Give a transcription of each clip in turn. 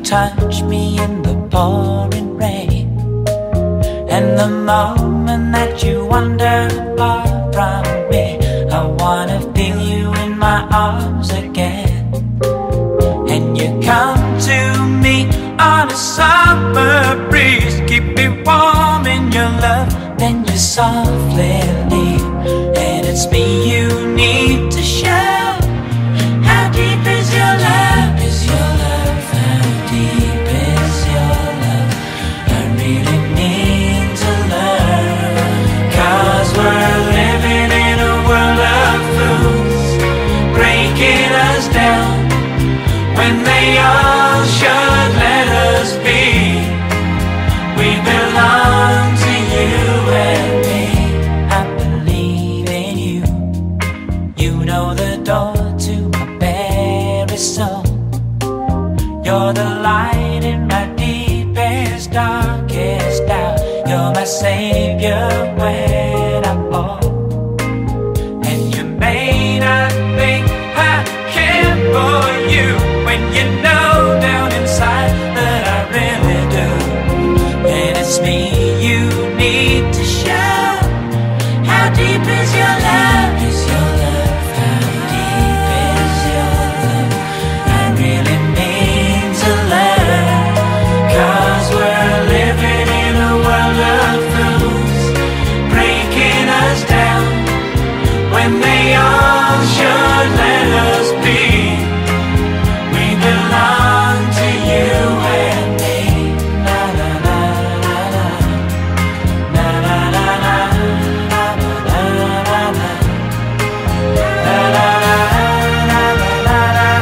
touch me in the pouring rain, and the moment that you wander far from me, I wanna feel you in my arms again. And you come to me on a summer breeze, keep me warm in your love, then you softly leave. And it's me you need to show. How deep is your love? Is your love? How deep is your love? I really need to learn, 'cause we're living in a world of fools, breaking us down when they all should let us be. We belong to you and me. I believe in you. You know the door to my very soul. You're the light in my deepest, darkest doubt. You're my savior when I fall. And you may not think I care for you, when you know down inside that I really do. And it's me you need to show. How deep is your love? Is your love? How deep is your love? I really need to learn, 'cause we're living in a world of fools, breaking us down when they all should let us be. We belong to you and me. Na na na na na, na na na na, na na na na, na na na na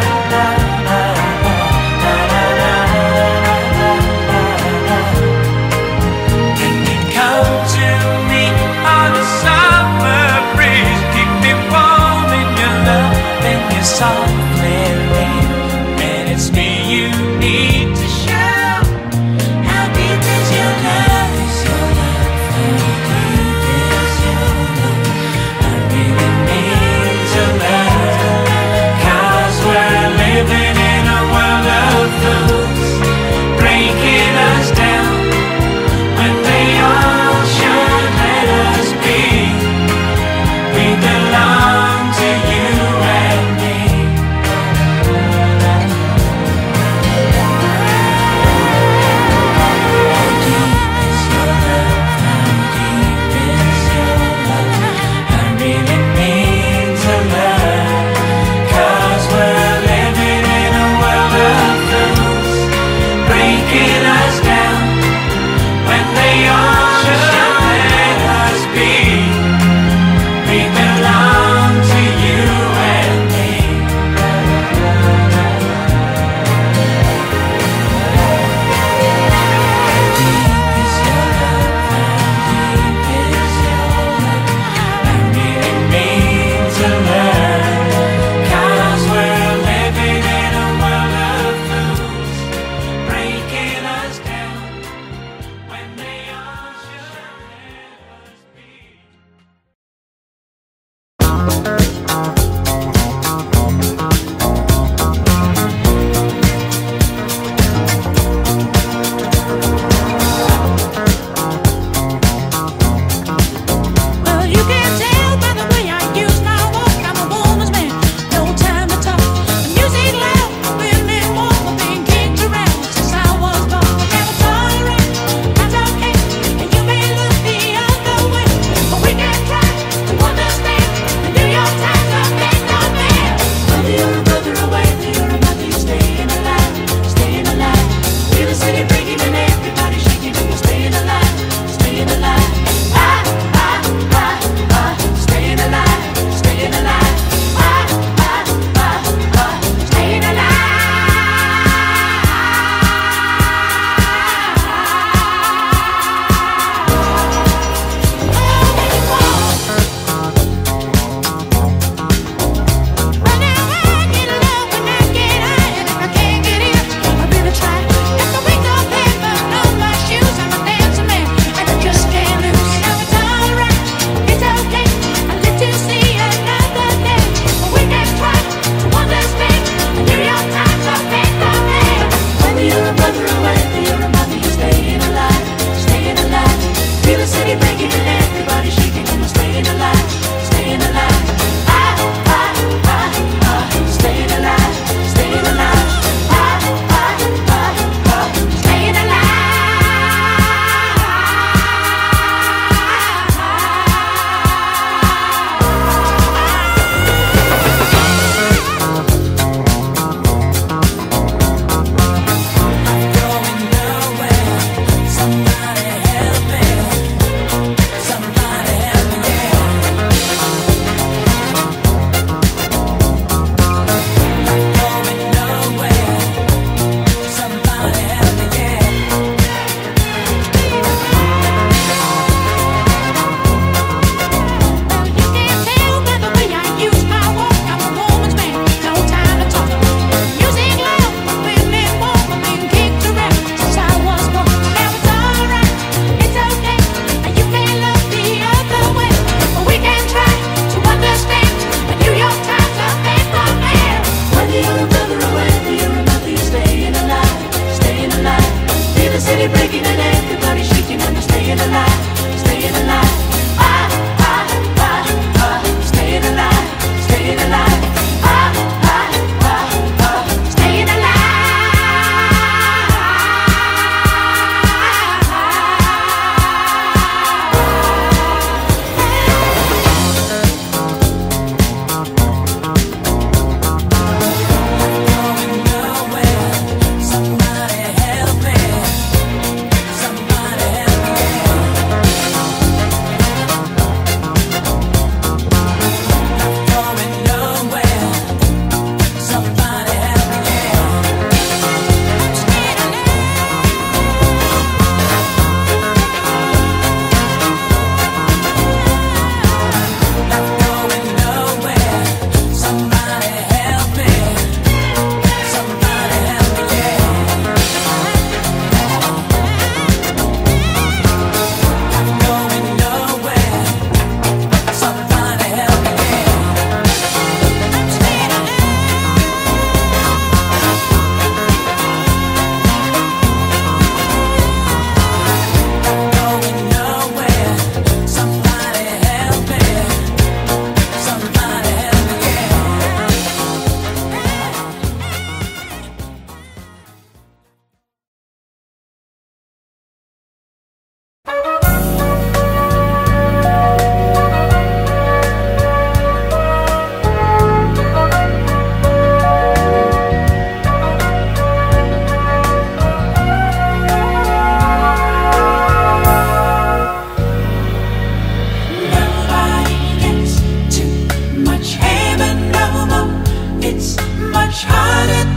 na. Can you come to me on a summer breeze, keep me warm in your love, then you softly leave. And it's me you need to show. How deep is your love? Is your love? How deep is your love? I really need to learn, 'cause we're living in a world of fools, breaking us down when they all should let us be. We belong to you and me. How deep is your love? How deep is your love? I really need to learn, 'cause we're living in a world of fools, breaking us down when they all should let us be. We belong to you and me. How deep is your love? How deep is your love? I really need to learn, 'cause we're living in a world of fools, breaking us down when they all should let us be. Well, you can tell by the way I use my walk, I'm a woman's man, no time to talk. Music loud, women walk, I've been kicked around since I was born. I never tolerate, that's okay, and you may look the other way, but we can try to understand and do your time.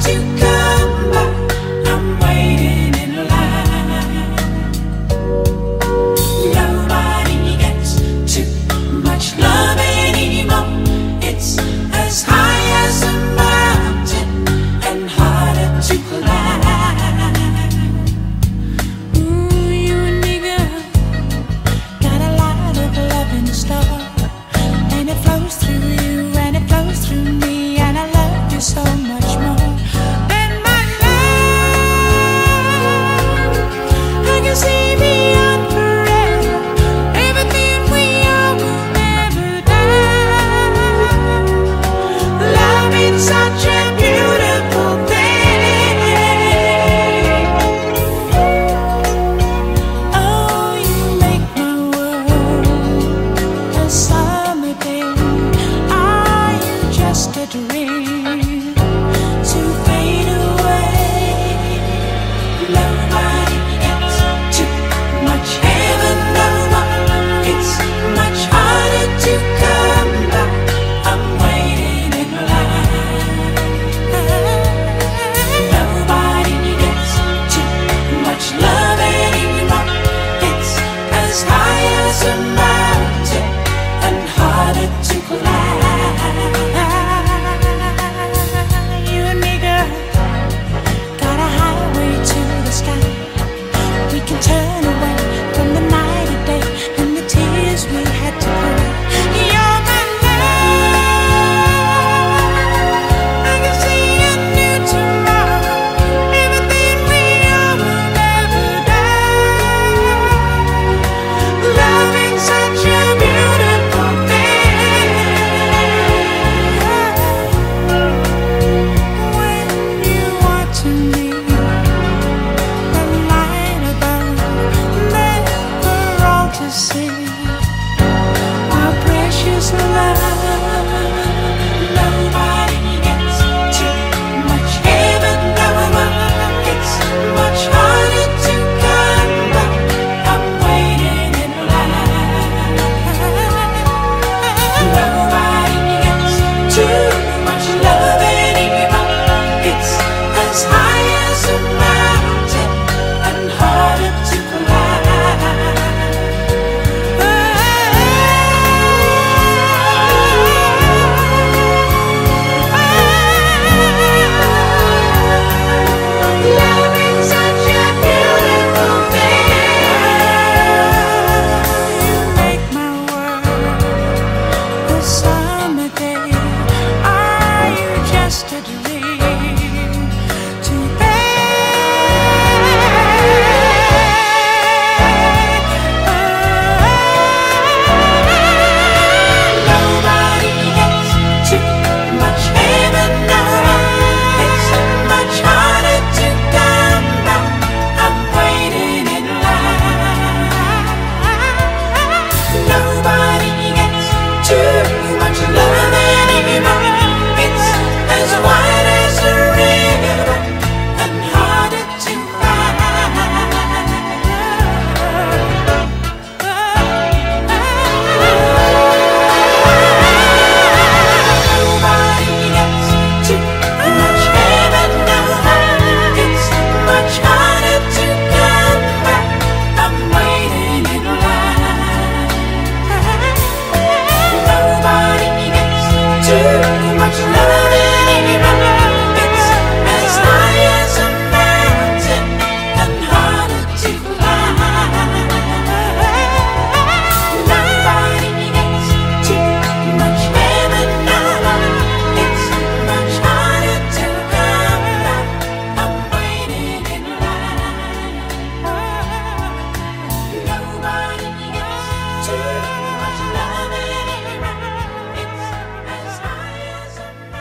to come back. I'm waiting in line. Nobody gets too much love anymore. It's as high as a mountain and harder to climb. Ooh, you and me, girl, got a lot of love in store, and it flows through you and it flows through me, and I love you so much more than my love. I can see beyond forever. Everything we are will never die. Love is such a beautiful thing. Oh, you make my world a summer day. Are you just a dream to fade away? Nobody gets too much heaven no more. It's much harder to come back. I'm waiting in line. Nobody gets too much love anymore. It's as high as a mountain and harder to climb. You and me, girl, got a highway to the sky. We can turn away from the night and day and the tears we had to cry. You're my love. I can see a new tomorrow. Everything we are will never die. Loving such a beautiful thing. When you are to me, the light above, never all to see. Our precious love. Nobody gets too much heaven no more. It's much harder to come back. I'm waiting in line. Nobody gets too much love anymore. It's as high as a mountain and harder to Loving such a beautiful thing. You make my world a summer day. Are you just a dream to Nobody gets too much heaven no more. It's much harder to come back. I'm waiting in line. Nobody gets too much love anymore. It's as wide as a river and harder to Nobody gets too much heaven no more. It's much harder to come back. I'm waiting in line. Nobody gets too much love anymore. It's as high as a mountain and harder to climb. Nobody gets too much heaven no more. It's much harder to come back. I'm waiting in line. Nobody gets too much love anymore. It's as high as a mountain.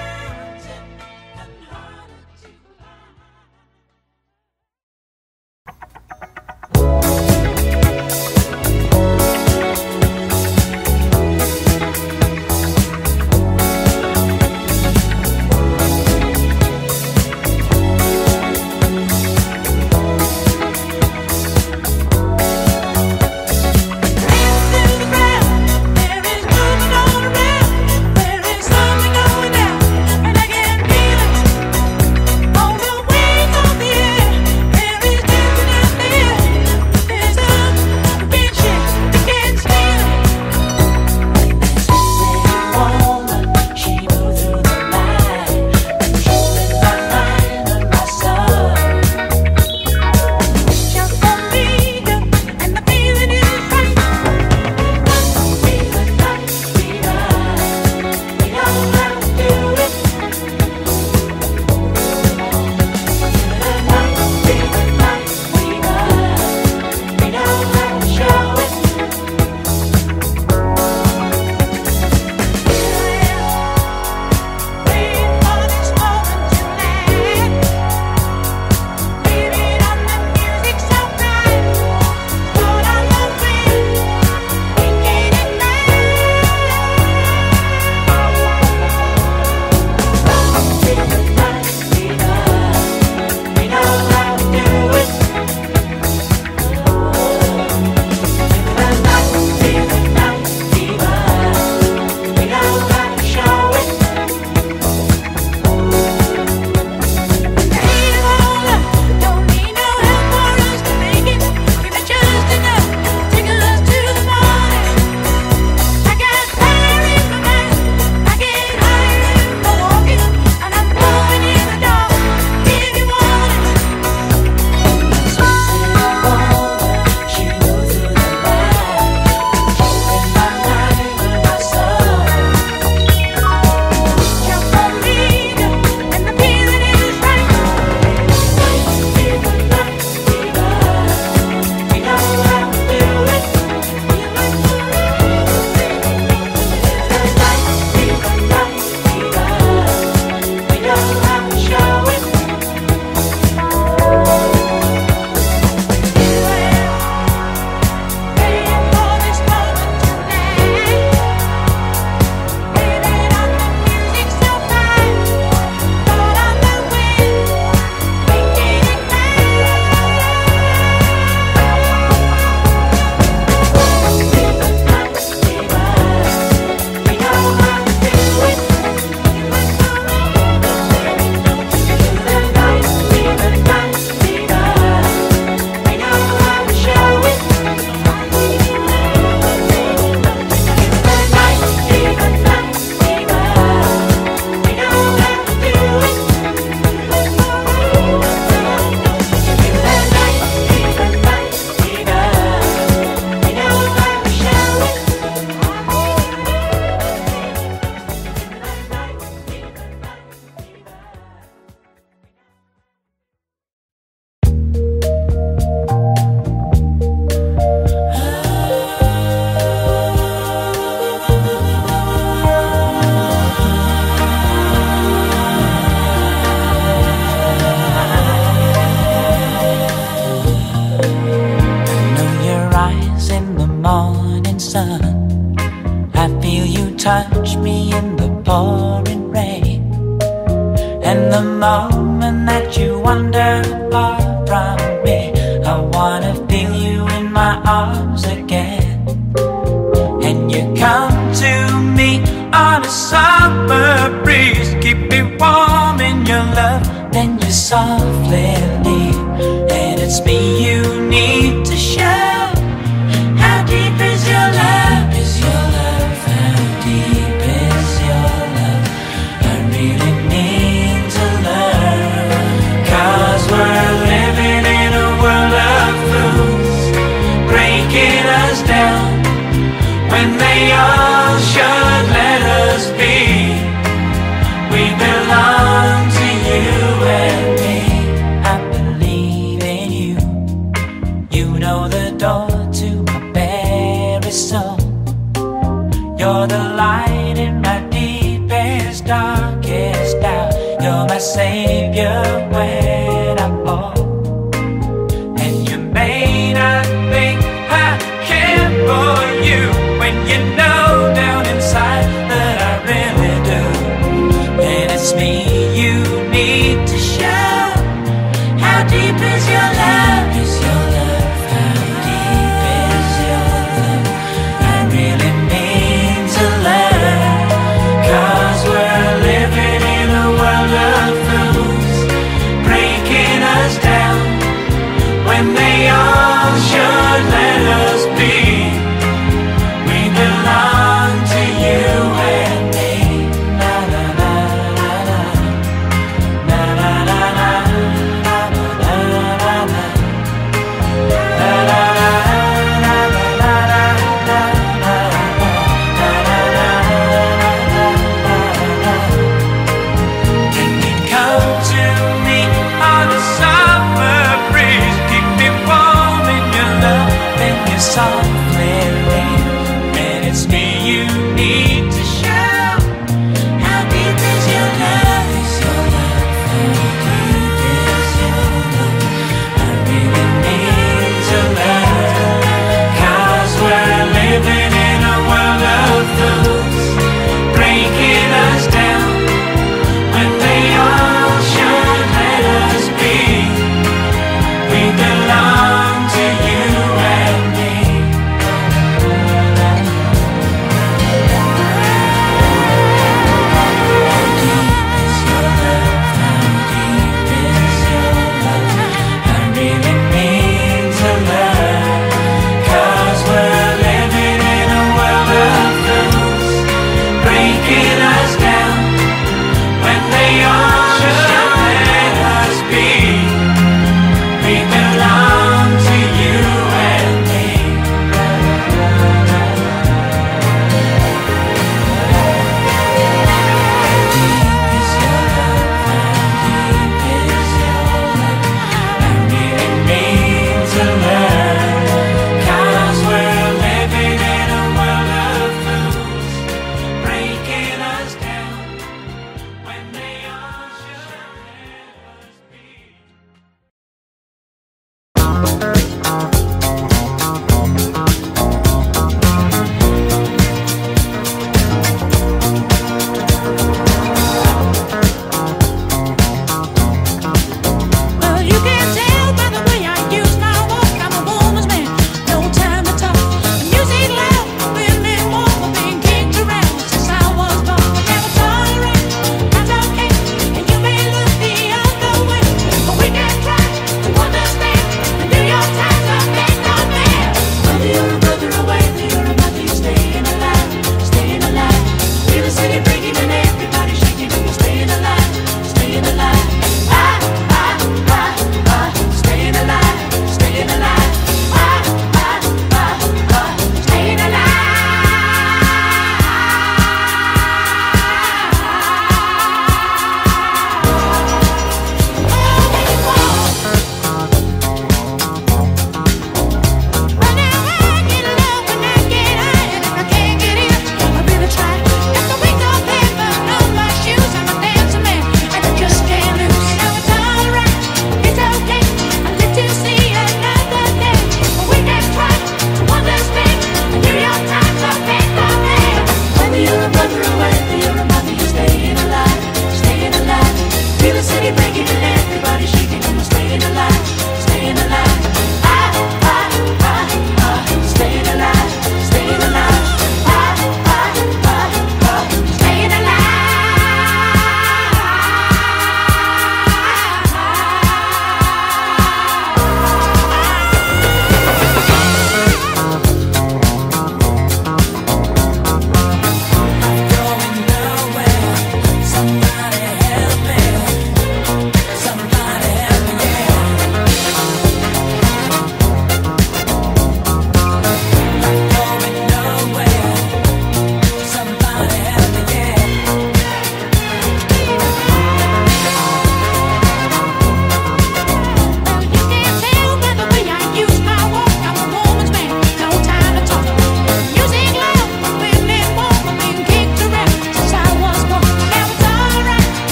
pouring rain. And the moment that you wander far from me, I wanna feel you in my arms again. And you come to me on a summer breeze, keep me warm in your love, then you softly leave. And it's me you need to show. How deep is your love? Is your love? How deep is your love? I really need to learn. 'Cause we're living in a world of fools, breaking us down when they all should let us be. We belong to you and me. I believe in you. You know the door to my very soul. You're the light in my deepest, darkest doubt. You're my savior when I fall. And you may not think I care for you, when you know down inside that I really do. And it's me you need to show. How deep is your love? Is your love? How deep is your love? I really need to learn. 'Cause we're living in a world of fools, breaking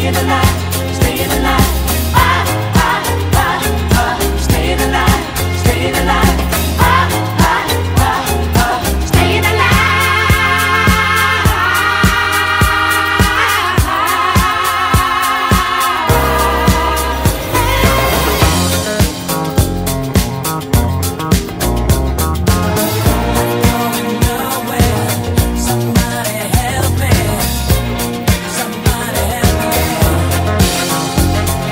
staying alive, staying alive. Ah, ah, ah, ah, staying alive, staying alive. Ah, ah, ah, ah, staying alive. Going nowhere. Somebody help me. Somebody help me.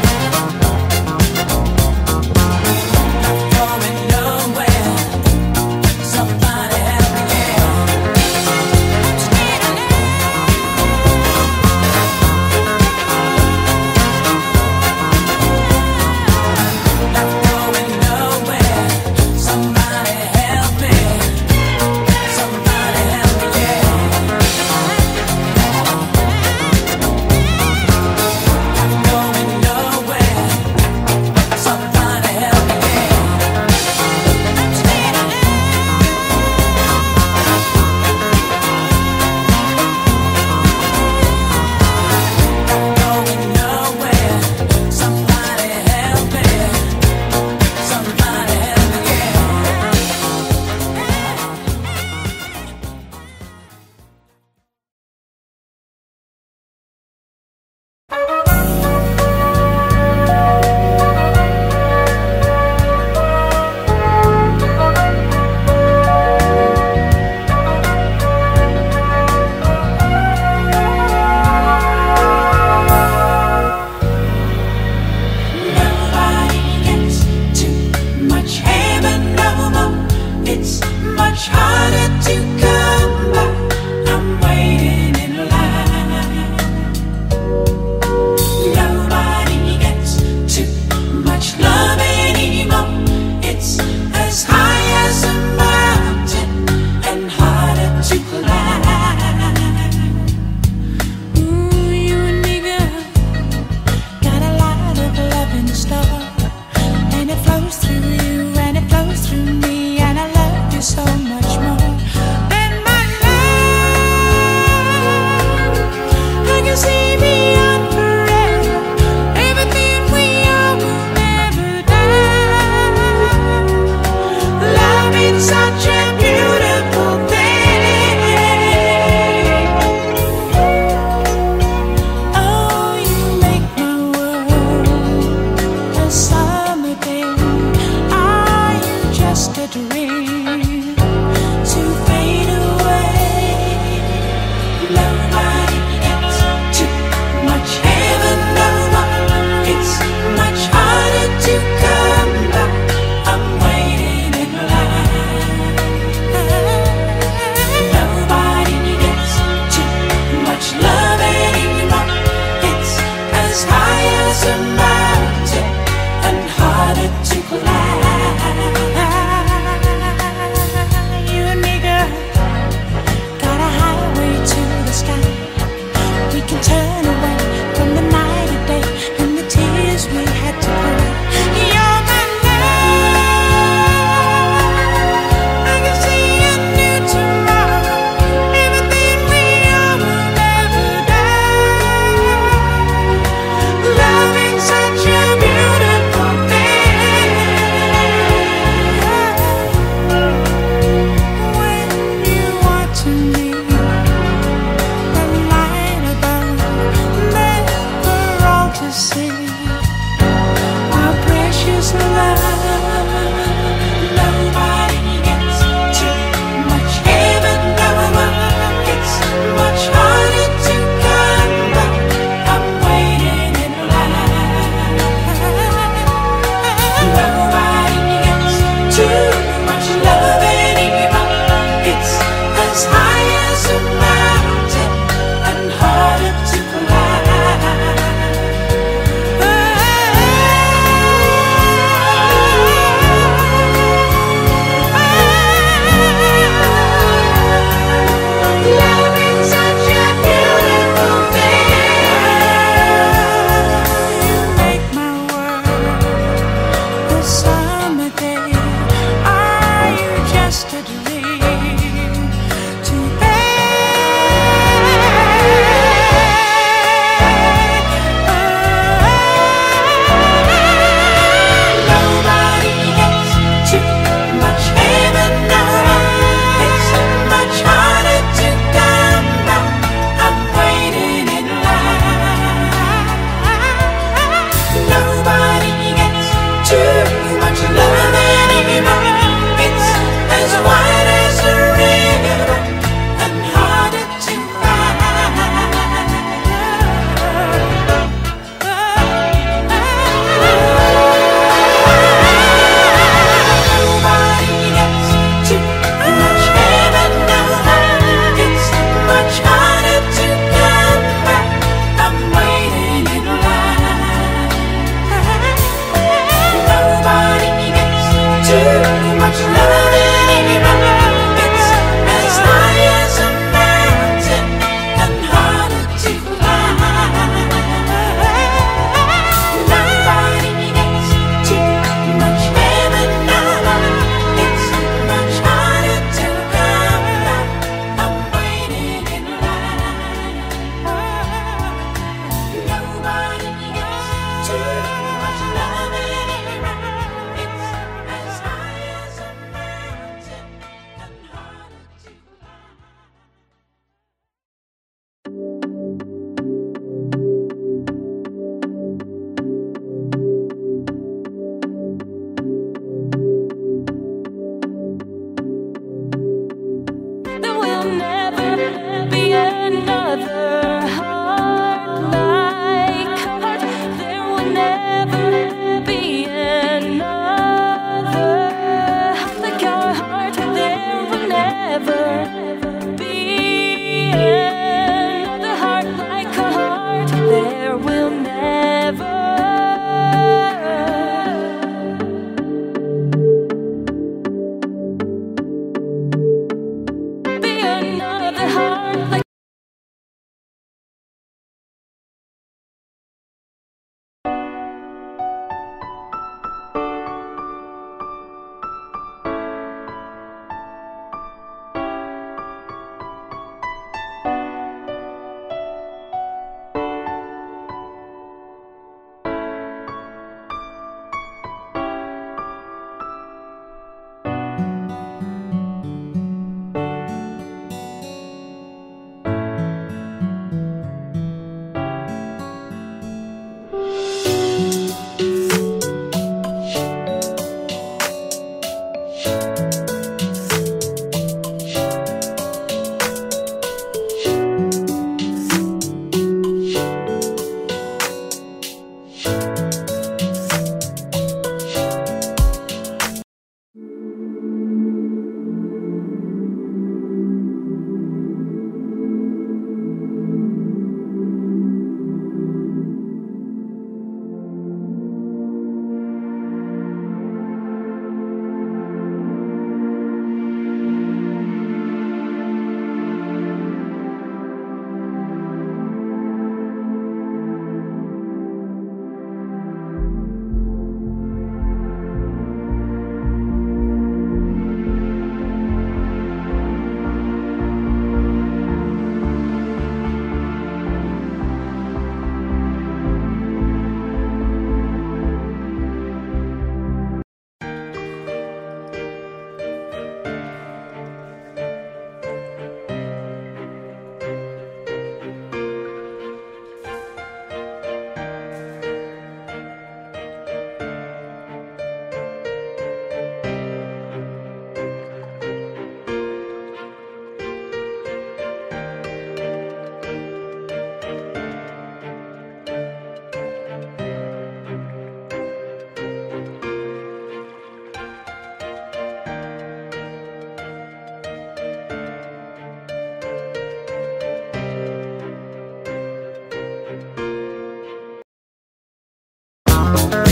Thank